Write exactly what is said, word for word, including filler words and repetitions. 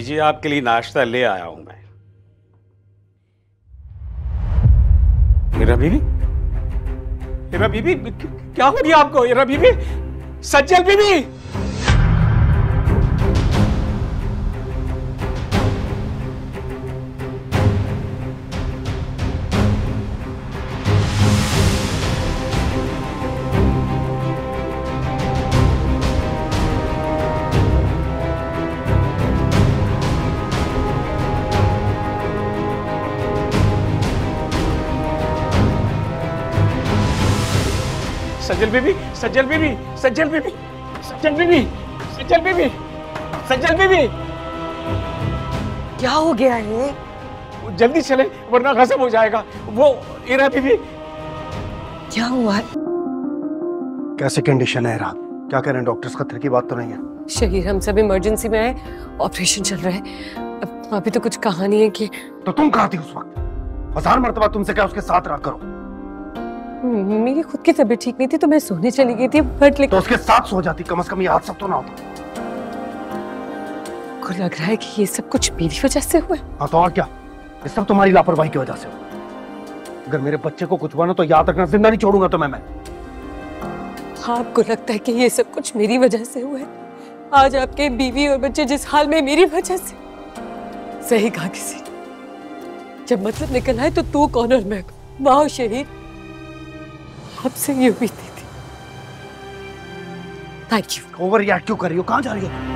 लीजिए, आपके लिए नाश्ता ले आया हूं मैं। हीरा बीबी, हीरा बीबी, क्या हो गया आपको? हीरा बीबी, सज्जल बीबी, सज्जल बीबी, सज्जल बीबी, सज्जल बीबी, सज्जल बीबी, सज्जल बीबी, सज्जल बीबी, क्या हो गया है? जल्दी चले वरना गजब हो जाएगा। वो हीरा बीबी। क्या हुआ? कैसे कंडीशन है? रात क्या कह रहे हैं डॉक्टर्स? खतरे की बात तो नहीं है? शहीर, हम सब इमरजेंसी में आए, ऑपरेशन चल रहा है। अब अभी तो कुछ कहा नहीं है कि। तो तुम कहाँ थी उस वक्त? हजार मर्तबा तुमसे क्या उसके साथ रहा करो। मेरी खुद की तबीयत ठीक नहीं थी तो मैं सोने चली गई थी, बट लेकिन तो उसके साथ सो जाती, कम से कम ये हादसा तो ना होता। को लग रहा है कि ये सब कुछ मेरी वजह से हुआ। हाँ तो और क्या, ये सब तुम्हारी लापरवाही की वजह से हुआ। अगर मेरे बच्चे को कुछ हुआ ना तो याद रखना, जिंदा नहीं छोड़ूंगा तुम्हें मैं। हाँ, आपको लगता है कि ये सब कुछ मेरी वजह से हुआ है? आज आपके बीवी और बच्चे जिस हाल में, मेरी वजह से। सही कहा किसी ने। जब मतलब निकल आए तो तू कौन और मैं कौन? वाह शहीद, आपसे ये उम्मीद थी। Thank you. ओवर रिएक्ट क्यों कर रही हो? कहाँ जा रही हो?